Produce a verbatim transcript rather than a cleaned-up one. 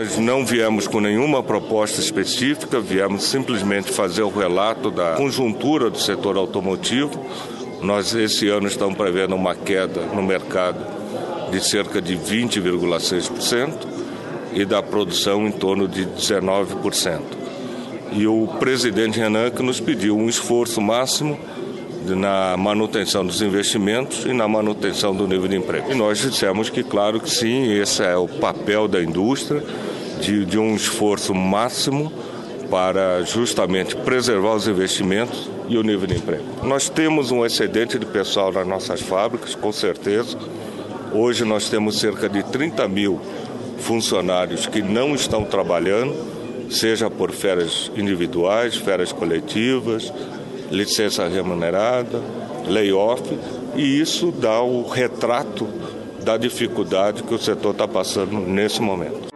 Nós não viemos com nenhuma proposta específica, viemos simplesmente fazer o relato da conjuntura do setor automotivo. Nós, esse ano, estamos prevendo uma queda no mercado de cerca de vinte vírgula seis por cento e da produção em torno de dezenove por cento. E o presidente Renan que nos pediu um esforço máximo na manutenção dos investimentos e na manutenção do nível de emprego. E nós dissemos que, claro que sim, esse é o papel da indústria, de, de um esforço máximo para justamente preservar os investimentos e o nível de emprego. Nós temos um excedente de pessoal nas nossas fábricas, com certeza. Hoje nós temos cerca de trinta mil funcionários que não estão trabalhando, seja por férias individuais, férias coletivas, licença remunerada, layoff, e isso dá o retrato da dificuldade que o setor está passando nesse momento.